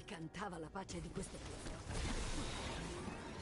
cantava la pace di questo posto.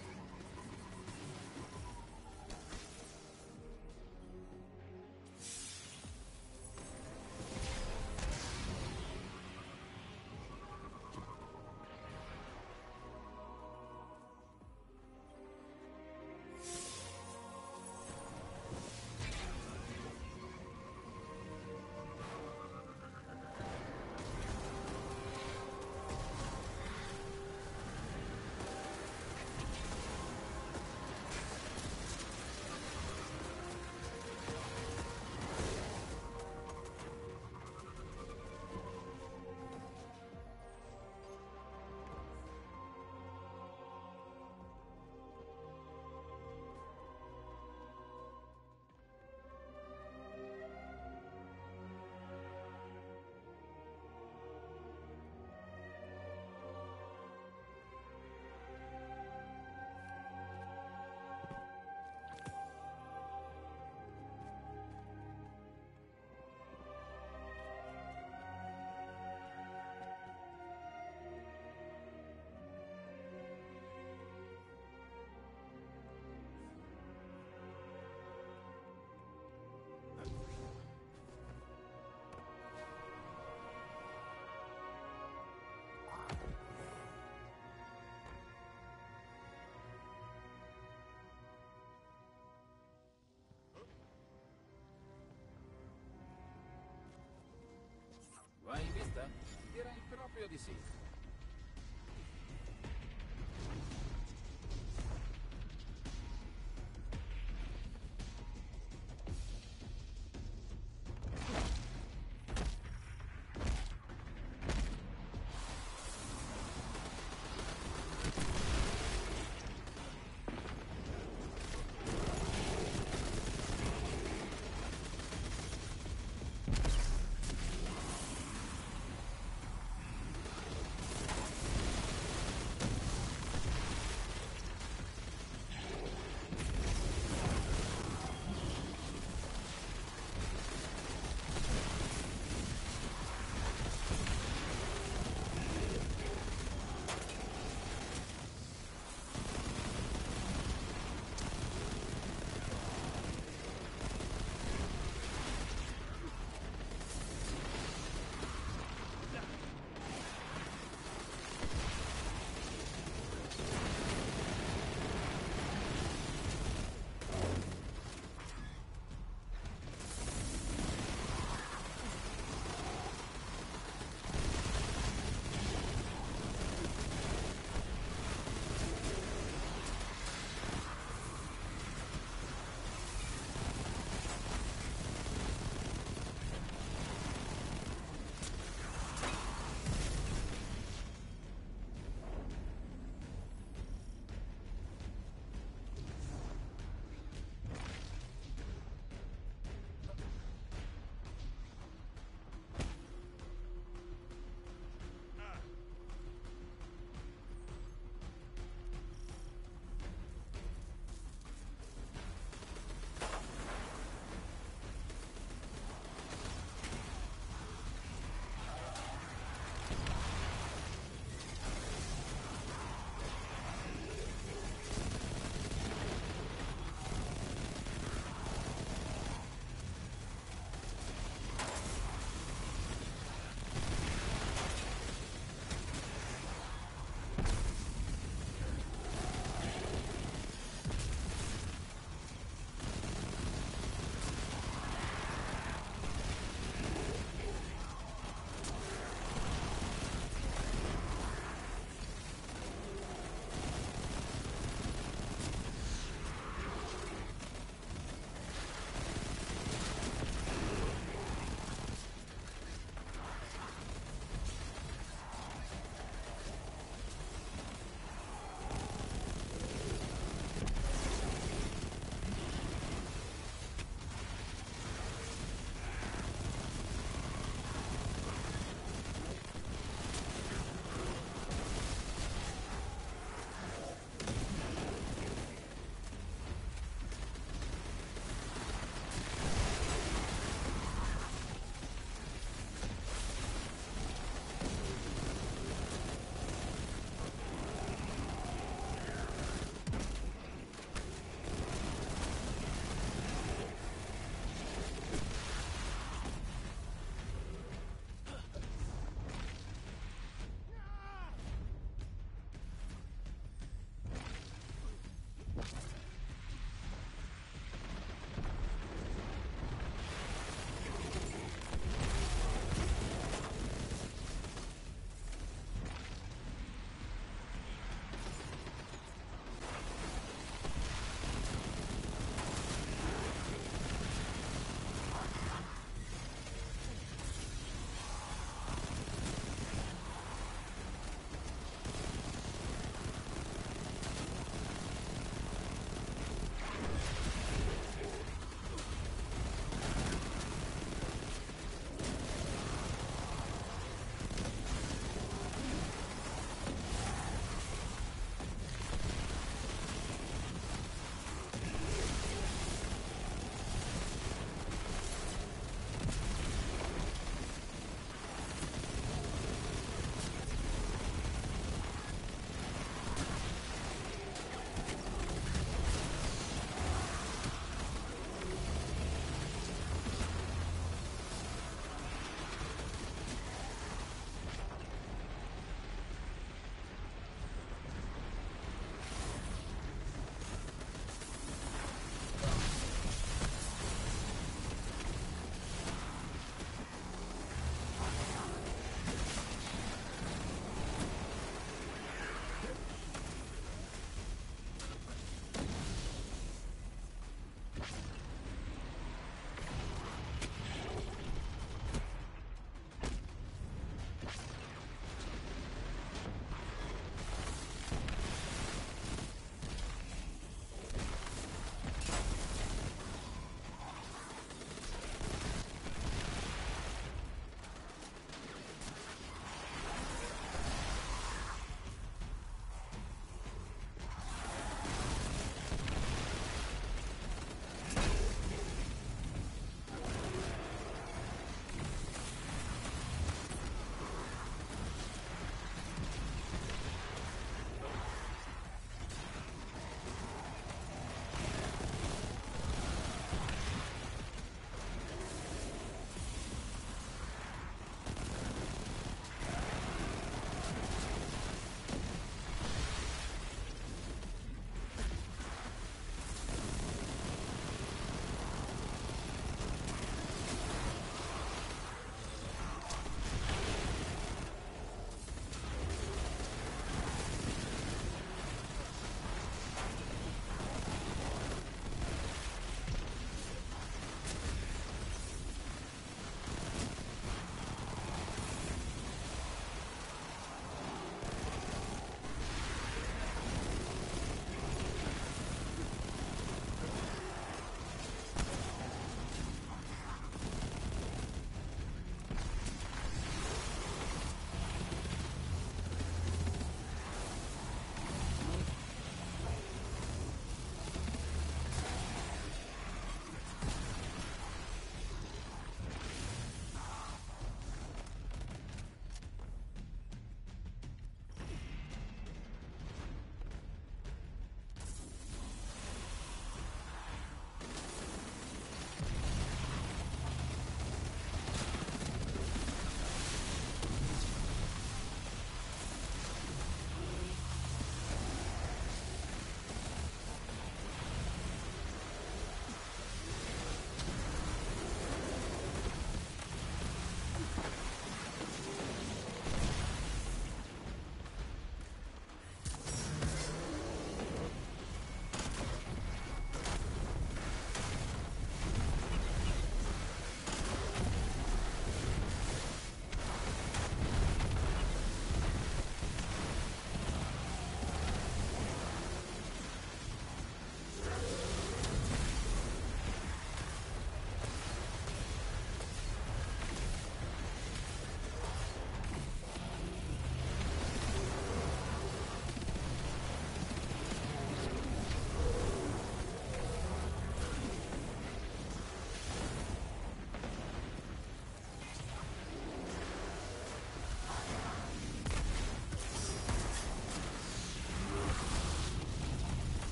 Vai in vista? Direi proprio di sì.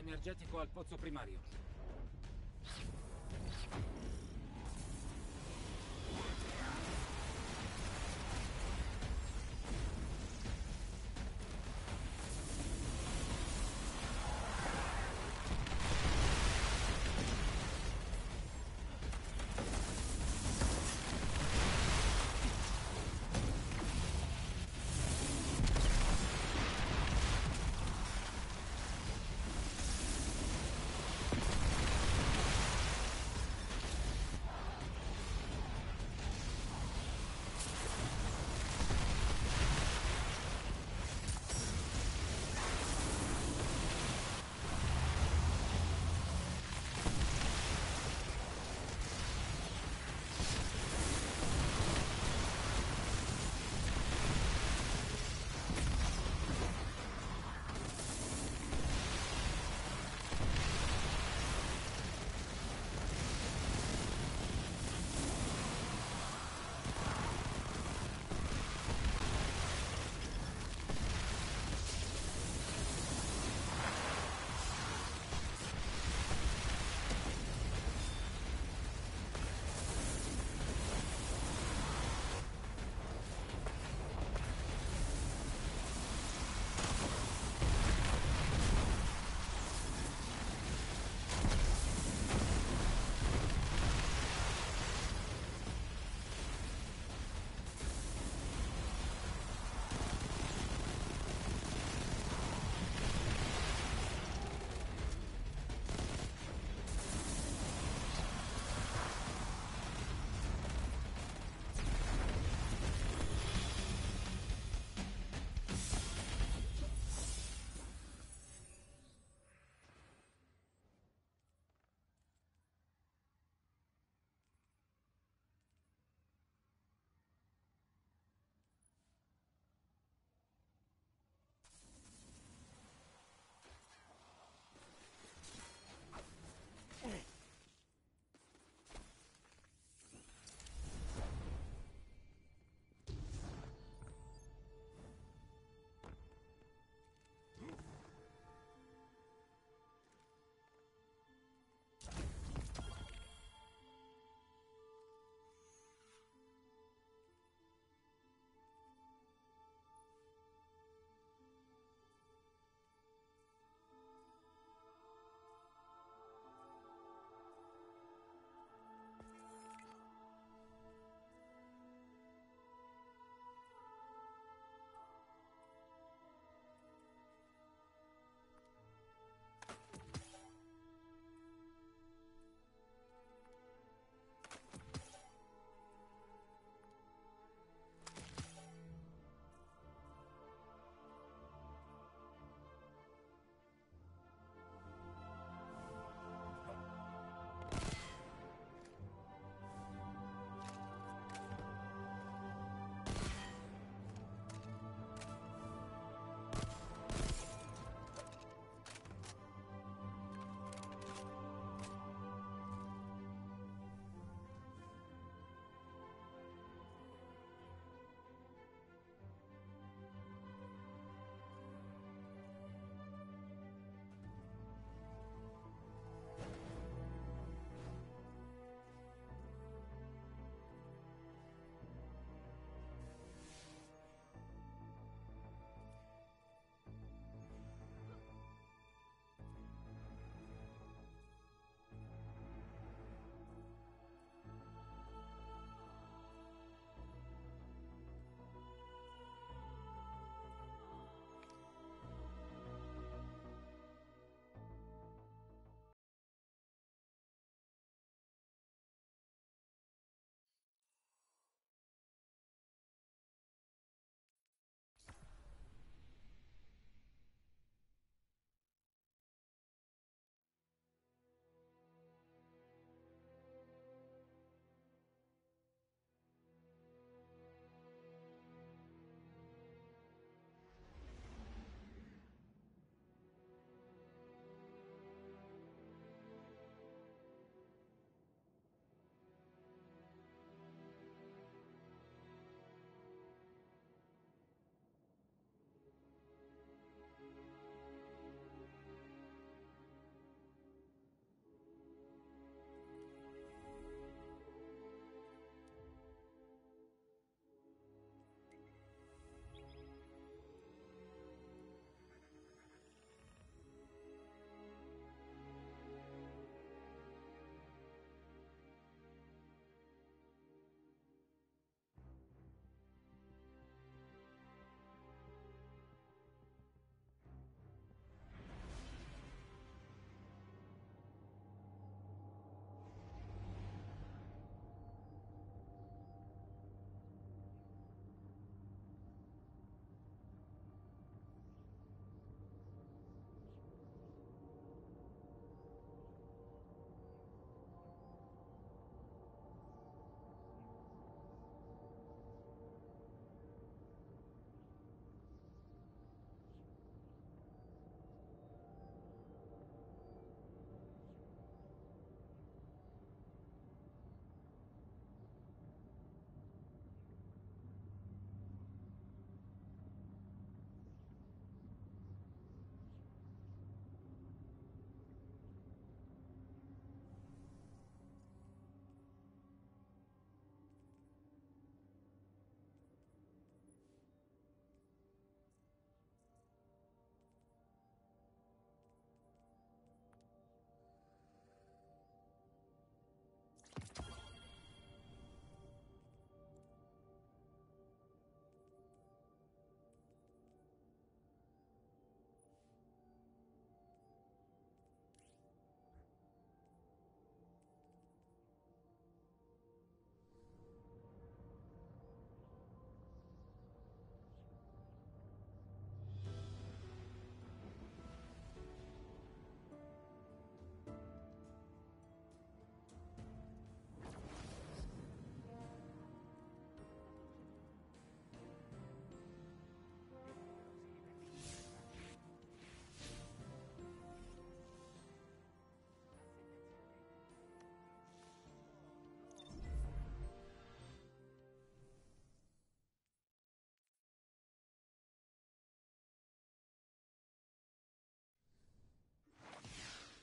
energetico al pozzo primario.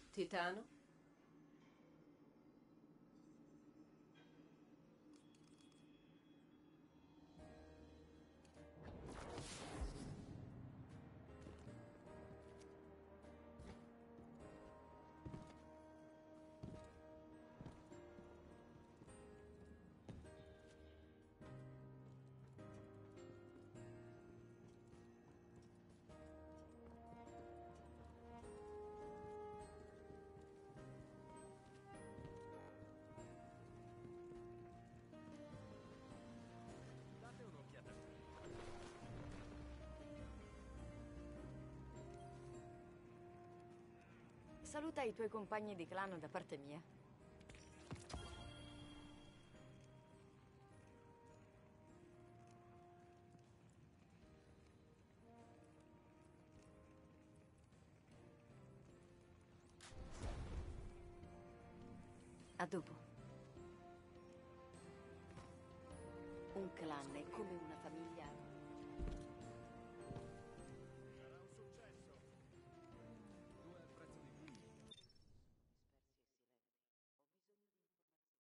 Titano? Date un'occhiata. Saluta i tuoi compagni di clan da parte mia. A dopo. Un clan è come una famiglia. Sarà un successo. 2 al prezzo di 1. Dispersi e silenti. Ho bisogno di informazioni.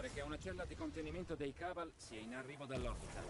Pare che una cella di contenimento dei Cabal sia in arrivo dall'orbital.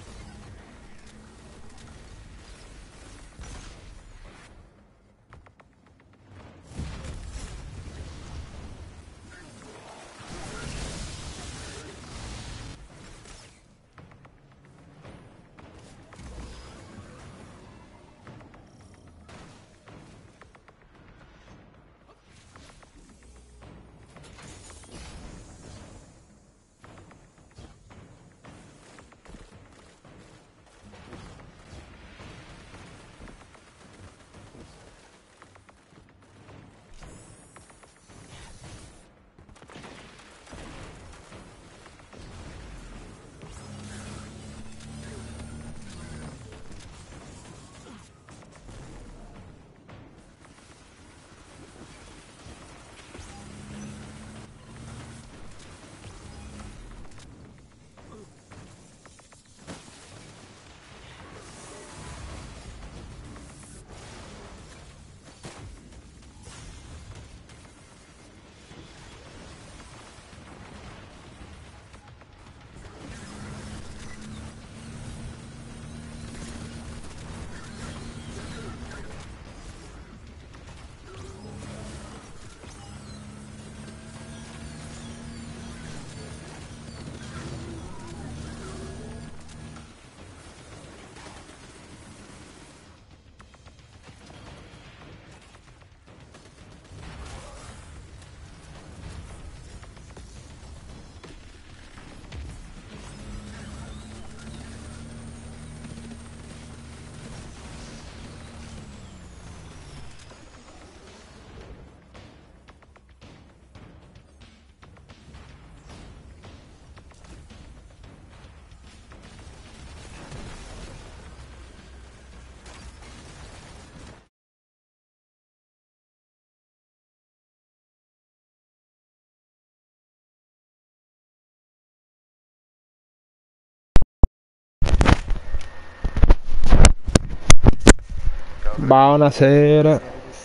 Buonasera.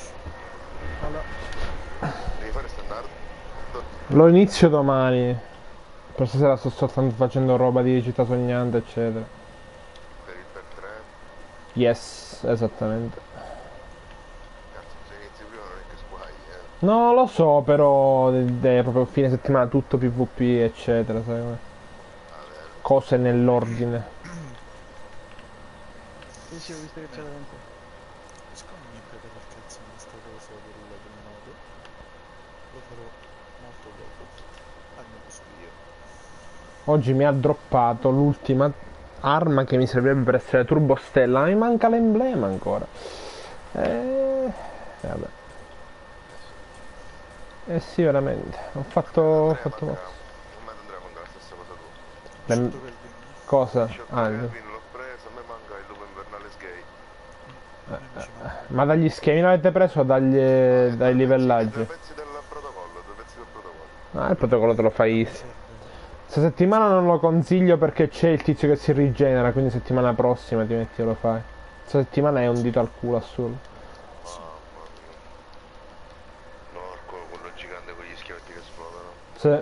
Devi fare standard? Lo inizio domani. Per stasera sto soltanto facendo roba di città sognante, eccetera. Per il per 3? Yes, esattamente. Cazzo, se inizi prima non è che sguai, No, lo so, però è proprio fine settimana tutto PvP, eccetera, sai come? Vabbè, Cose nell'ordine. Sì, sì, ho visto che c'era tanto. Secondo me per cazzo in questa cosa del nodo lo farò molto dopo, almeno su io. Oggi mi ha droppato l'ultima arma che mi servirebbe per essere Turbo Stella, ma mi manca l'emblema ancora. Vabbè. Eh sì, veramente. Ho fatto Andrea mosse. andrà con la stessa cosa tu. Le- Sotto Kelvin, Cosa? Shot Ah, Kelvin l'ho preso, a me manca il lupo invernale Sgay. a me ci manca. ma dagli schemi l'avete preso o dai Due livellaggi? pezzi del protocollo, due pezzi del protocollo. Ah, il protocollo te lo fai Mi easy. serve. Questa settimana non lo consiglio perché c'è il tizio che si rigenera, quindi settimana prossima ti metti e lo fai. Questa settimana è un dito al culo assurdo. Mamma mia. Norco, quello gigante con gli scheletti che esplodono. Se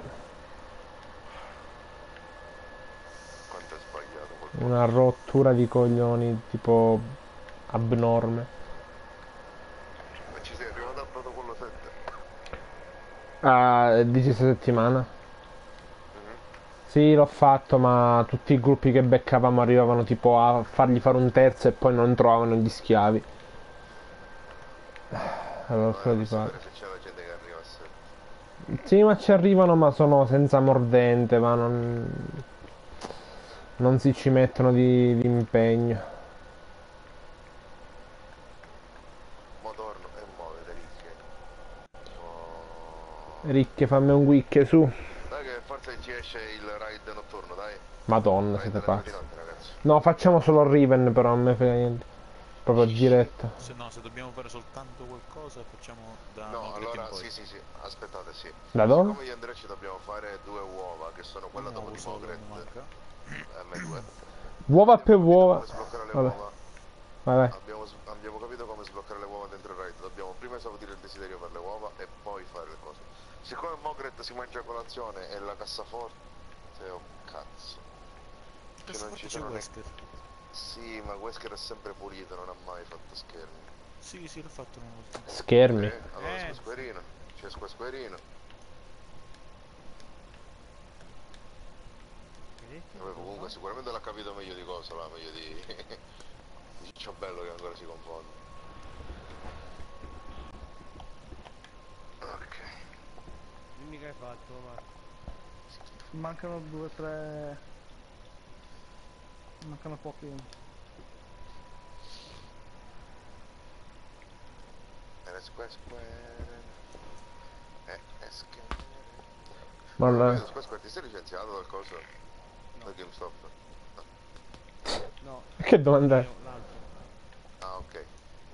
Quanto è sbagliato quel una rottura di coglioni tipo abnorme. Ma ci sei arrivato al protocollo 7? Ah, dici questa settimana? Mhm. Sì, l'ho fatto, ma tutti i gruppi che beccavamo arrivavano tipo a fargli fare un terzo e poi non trovavano gli schiavi. Allora, quello di Per fare. sapere se c'è la gente che arriva a 7. Sì, ma ci arrivano, ma sono senza mordente, ma non si ci mettono di impegno. Mo torno e muovete ricche. Oh. Ricche, fammi un wicche su. Dai che forse ci esce il raid notturno, dai. Madonna, Raid siete alle 2 pazzi. di notte, ragazzi. No, facciamo solo Riven, però non me frega niente. Proprio diretta. Se no, se dobbiamo fare soltanto qualcosa, facciamo da No, Nogret in allora poi. sì, aspettate, sì. Da dove? Siccome io e Andrea ci dobbiamo fare 2 uova, che sono quella Un dopo uovo di solo Mogret, mi manca. a me 2. Uova per Abbiamo uova. capito come sbloccare le Vabbè, uova. vai. Abbiamo capito come sbloccare le uova dentro il raid. Dobbiamo prima esaudire il desiderio per le uova e poi fare le cose. Siccome Mogret si mangia colazione e la cassaforte, oh cazzo. Che non ci C'è sono Wesker. Sì, ma Wesker è sempre pulito, non ha mai fatto schermi. Sì, sì, l'ho fatto una volta. Schermi. Allora squasquerino, c'è squasquerino. Vabbè, comunque sicuramente l'ha capito meglio di cosa, là, meglio di di Ciobello che ancora si confonde. Ok. Dimmi che hai fatto, ma... Mancano 2 3. Mancano pochi. Ma la- Squasquer, ti sei licenziato dal coso? Da GameStop? No, Che domanda è? l'altro. Ah, ok.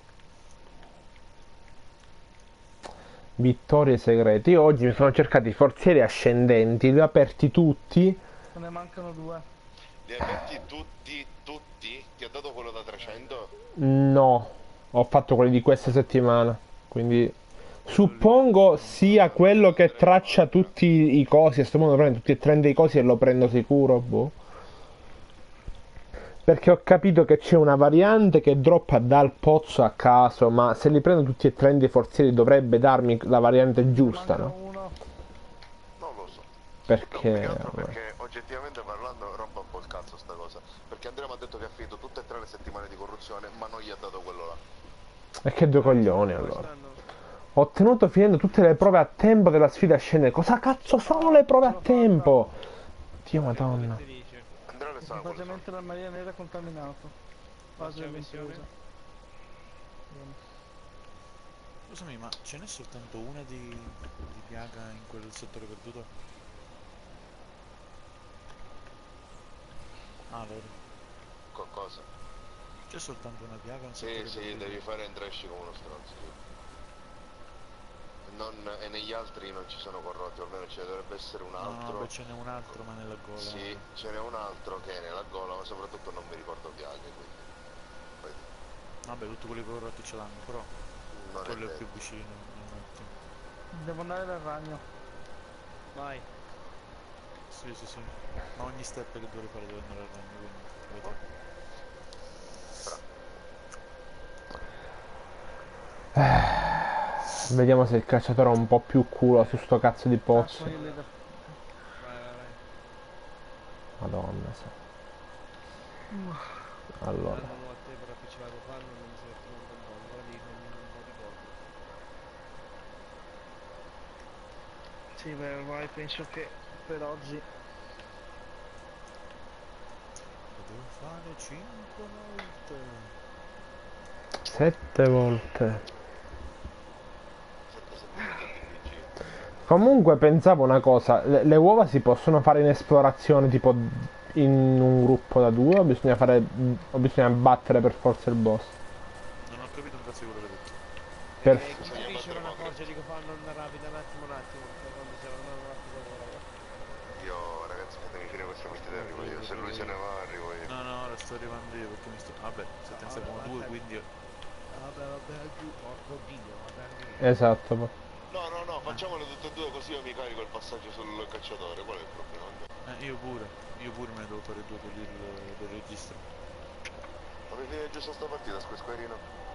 Vittorie segrete. Io oggi mi sono cercati i forzieri ascendenti, li ho aperti tutti. Se ne mancano 2. Li hai aperti tutti? Ti ha dato quello da 300? No, ho fatto quelli di questa settimana. Quindi suppongo sia quello che traccia tutti i cosi. A sto modo prendo tutti e 30 i cosi e lo prendo sicuro. Boh. Perché ho capito che c'è una variante che droppa dal pozzo a caso, ma se li prendo tutti e 30 i forzieri dovrebbe darmi la variante giusta, Mancano no? 1. Non lo so. Perché... No, più che altro vabbè. perché oggettivamente parlando rompa un po' il cazzo sta cosa. Perché Andrea mi ha detto che ha finito tutte e 3 le settimane di corruzione, ma non gli ha dato quello là. E che due coglioni allora. Quest'anno... Ho ottenuto finendo tutte le prove a tempo della sfida scendente. Cosa cazzo sono le prove a tempo? Dio madonna. Che ti dice? Andrea le sa quelle sono. Equipaggiamento della Maria Nera contaminato. Fase Prossima missione? avventurosa. Scusami, ma ce n'è soltanto una di piaga in quel settore perduto? Ah, vero. Cosa? C'è soltanto una piaga in Sì, settore sì, perduto? devi fare un trash come uno stronzo. E negli altri non ci sono corrotti, o almeno ce ne dovrebbe essere un No, altro. no, beh, ce n'è un altro, ma nella gola. Sì, ce n'è un altro che è nella gola, ma soprattutto non mi ricordo piaghe, quindi. Poi, Vabbè, tutti quelli corrotti ce l'hanno, però non è quello è vero. più vicino. un attimo. Devo andare dal ragno. Vai. Sì, sì, sì. Ma ogni step che dovrei fare deve andare al ragno, quindi vedremo. Vediamo se il cacciatore ha un po' più culo su sto cazzo di Ah, pozzo. sono io il leader. Vai, vai, vai. Madonna, sì. Allora. Danno a te per appiccicato farlo, non si mette un po'. Ora devi farmi un po' di cose. Sì, beh, ormai penso che per oggi Lo devo fare 5 volte. 7 volte. 7 settimane di PG. Comunque pensavo una cosa, le uova si possono fare in esplorazione tipo in un gruppo da due o bisogna battere per forza il boss? Non ho capito un cazzo di quello che hai detto. Per... Chi ti dice una cosa, dico fanno una rapida un attimo, per quando c'era una rapida ragazzi. Io ragazzi fatemi finire questa partita e arrivo io. Se lui se ne va arrivo io. No, no, ora sto arrivando io perché mi sto... Vabbè, se te ne servono due, quindi... Vabbè, giù, porco Dio, vabbè anche io. Esatto. No, facciamole tutte e due così io mi carico il passaggio sul cacciatore. Qual è il problema? Io pure me ne devo fare due per il registro. Ma mi viene giusto sta partita, squarino?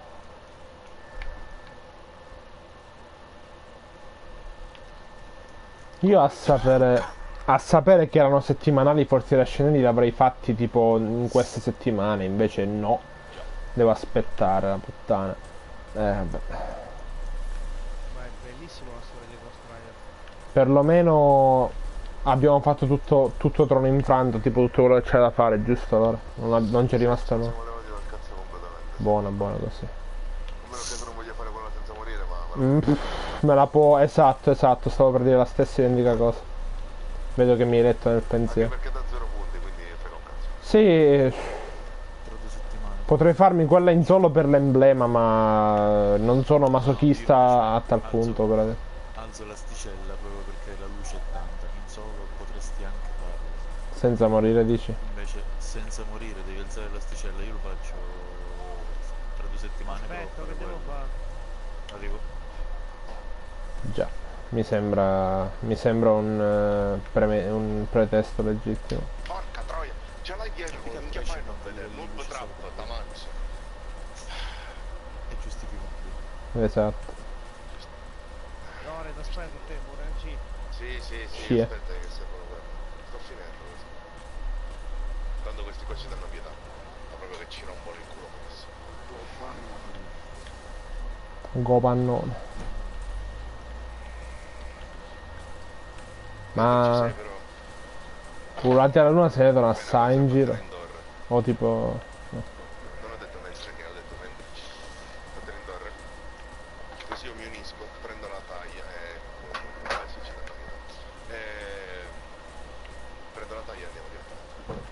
Io a sapere che erano settimanali forse ascendenti li avrei fatti tipo in queste settimane, invece no. Devo aspettare la puttana. Vabbè. Ma è bellissimo la storia di Ghost Rider. Perlomeno abbiamo fatto tutto trono infranto, tipo tutto quello che c'era da fare, giusto allora? Non c'è rimasto no. Siamo levati dal cazzo completamente. Buona così. A meno che tu non voglia fare quella senza morire, ma... Me la può... Esatto, stavo per dire la stessa identica cosa. Vedo che mi hai letto nel Anche pensiero. perché da 0 punti, quindi frega un cazzo. Sì, Tra 2 settimane. potrei farmi quella in solo per l'emblema, ma non sono masochista a tal punto. Per... Alzo l'asticella proprio perché la luce è tanta. In solo potresti anche farlo. Senza morire, dici? Invece senza morire devi alzare l'asticella. Io lo faccio tra 2 settimane. Aspetta, però che devo quello. fare? Arrivo. Già. mi sembra un pretesto legittimo. Porca troia, ce l'hai dietro, non che fai non vedere, noob trap, da manzo. È giustificabile. Esatto. Lore, ti aspetto te, Muranci. Sì, Sì, aspetta che sei proprio quello. Sto finendo questo. Tanto questi qua ci danno pietà. Ma proprio che ci rompono il culo questo. Gopannone. Ci Ma sei però. Urlati alla luna se ne vedono Appena assai in giro. Trendor. O tipo... no. Non ho detto mentre che ho detto mentre. Trendor. Così io mi unisco, prendo la taglia e... sì, ci danno pietà. Prendo la taglia e andiamo direttamente.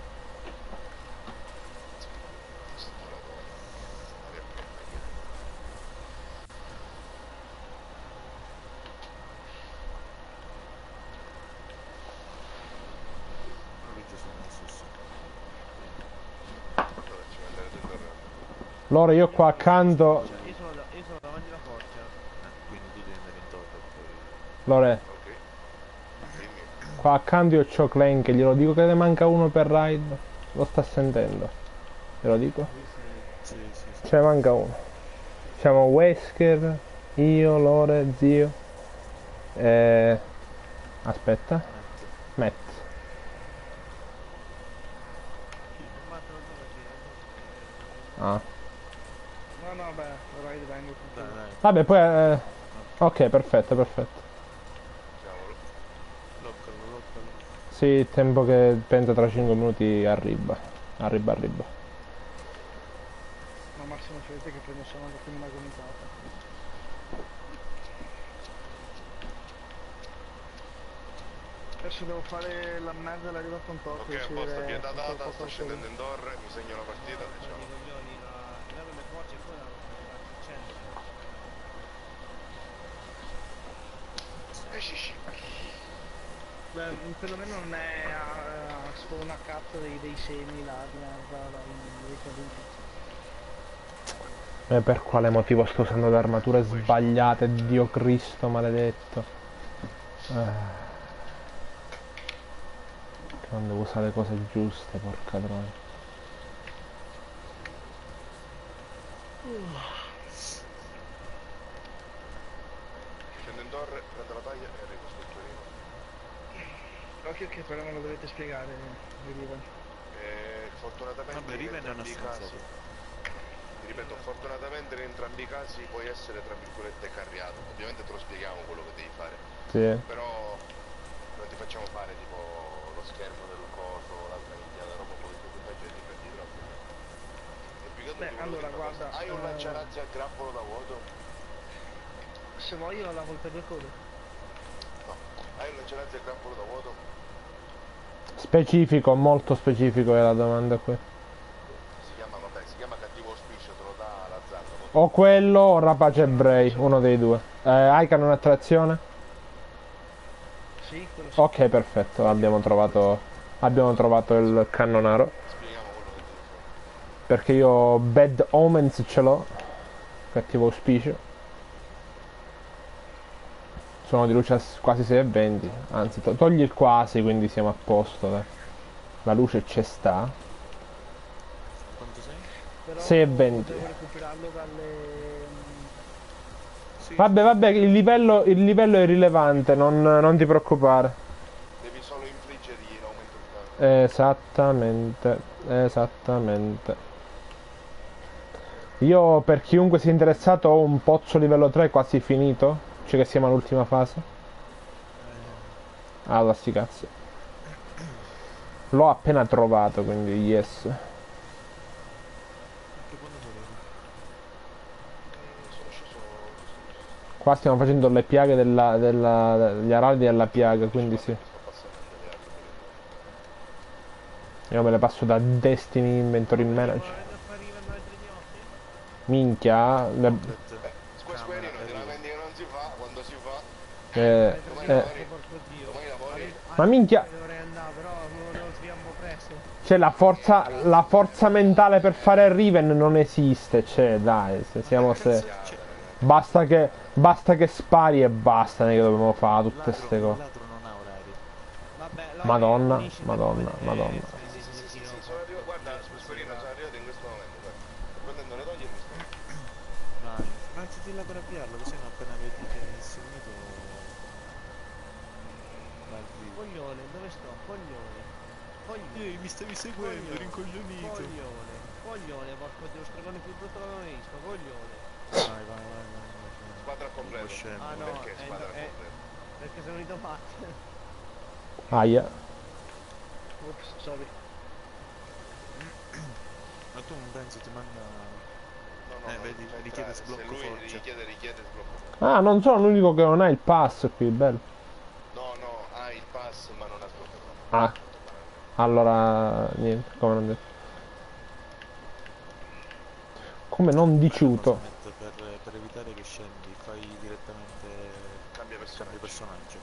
Luigi sono messo su. Allora ci mandare Trendor. Loro io qua accanto... Cioè, io sono davanti alla forza. Quindi tu devi andare in torre e poi... Lore, Ok. Dimmi. qua accanto io c'ho Clank, glielo dico che ne manca uno per raid. Lo sta sentendo. Glielo dico? Sì. Ce ne manca uno. Siamo Wesker, io, Lore, zio. Aspetta. Matt. Mattano dove c'è? Ah. No, beh, ora vengo con te. Dai. Vabbè, poi... ok, perfetto. Diamolo. Loccalo. Sì, tempo che penso tra 5 minuti arriva. Arriva. Ma Massimo Fede che prendo solo una prima gomitata. Adesso devo fare la merda dell'arriva con Tokyo. Ok, a posto, pietà data, sto scendendo in torre, mi segno la partita, I diciamo. coglioni, dato le forze e poi la accendo. Esci. Beh, perlomeno non è solo una cazzo dei semi là di merda dei caduti. E per quale motivo sto usando le armature sbagliate? Dio Cristo maledetto. Che non devo usare le cose giuste, porca troia. Scendo in torre, prendo la taglia e arrivo sul Torino. Occhio che però me lo dovete spiegare, Riva. Fortunatamente Vabbè, in Riven è una entrambi i stanza. casi, ti ripeto, fortunatamente in entrambi i casi puoi essere tra virgolette carriato. Ovviamente te lo spieghiamo quello che devi fare, Sì. però non ti facciamo fare tipo lo schermo del coso, l'altra minchiata, roba poi tu peggio ti prendi troppo. E più che altro Beh, ti volevo allora, dire una cosa. guarda, Hai un lanciarazzi a grappolo da vuoto? Se voglio la volta due code. No. Hai un lanciarazzi a grappolo da vuoto? Specifico, molto specifico è la domanda qui. Si chiama cattivo auspicio, te lo dà l'azzardo. O quello o Rapace Bray, uno dei due. Hai canone a trazione? Sì, quello sì. Ok, perfetto, abbiamo trovato il cannonaro. Spieghiamo quello che devi fare. Perché io Bad Omens ce l'ho. Cattivo auspicio. Sono di luce quasi 6,20. Anzi, togli il quasi, quindi siamo a posto, dai. La luce ci sta. Quanto sei? Però 6,20. devo recuperarlo dalle... Sì. Vabbè, il livello è rilevante, non ti preoccupare. Devi solo infliggergli l'aumento di danno. Esattamente. Io, per chiunque sia interessato, ho un pozzo livello 3 quasi finito. Cioè che siamo all'ultima fase. Allora, sti cazzi. L'ho appena trovato, quindi yes. Che quando volevi? Sono sceso... Qua stiamo facendo le piaghe gli araldi della piaga, quindi sì. Sto passando le altre per Io me le passo da Destiny Inventory Manager. Minchia. Squarino, di una vendita che non si fa, quando si fa... Domani lavori? Ma minchia. Dovrei andare, però non lo sviamo presto. Cioè la forza mentale per fare Riven non esiste, cioè dai, se siamo se... Basta che spari e basta, non è che dobbiamo fare tutte Il queste cose. ladro non ha orari. Vabbè, Madonna, finisci per Madonna, vedere Madonna. se Sì, si sì, tiro sono fuori. arrivato, guarda, Sperino, sono arrivato in questo momento, guarda. Sto prendendo le toglie e mi sto. Vai, mettiti là per avviarlo, così non appena vedi che si è unito... Vai, vivo. Coglione, dove sto? Coglione. Coglione. Ehi, mi stavi seguendo, Coglione. rincoglionito. Coglione. Coglione, porco dio, stregone più brutto che non visto. Coglione. Vai, vai, vai, vai, vai. Squadra al completo. Scemo. Ah no, Perché squadra al completo? perché sono unito matti. Aia. Ops, sorry. Ma tu non pensi ti manda... No, no, vedi, fa richiede entrare. sblocco Se lui forza. richiede sblocco. Ah, non sono l'unico che non ha il pass qui, bello. No, no, ha il pass ma non ha sblocco. Ah, allora niente, come non detto. Come non diciuto. Per evitare che scendi, fai direttamente Cambia cambio personaggio. personaggio.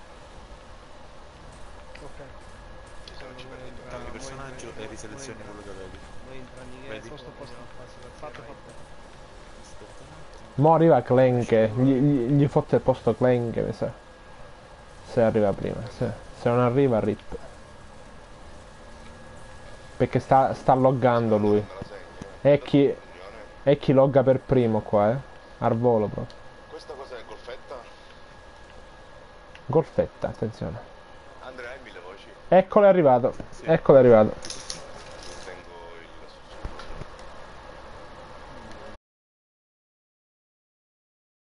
Ok. Se non ci perdi tu. Cambio personaggio e riselezioni quello che avevi. Voi entrani che Vedi? posto posto. Fatto. Aspetta un attimo. Mo arriva Clenche, gli fotte il posto Clenche, mi sa. Se arriva prima, se non arriva rip. Perché sta loggando lui. Me la segno, E chi logga per primo qua, al volo proprio. Questa cosa è golfetta? Golfetta, attenzione. Andrea, hai 1000 voci. Eccolo è arrivato, eccolo è arrivato.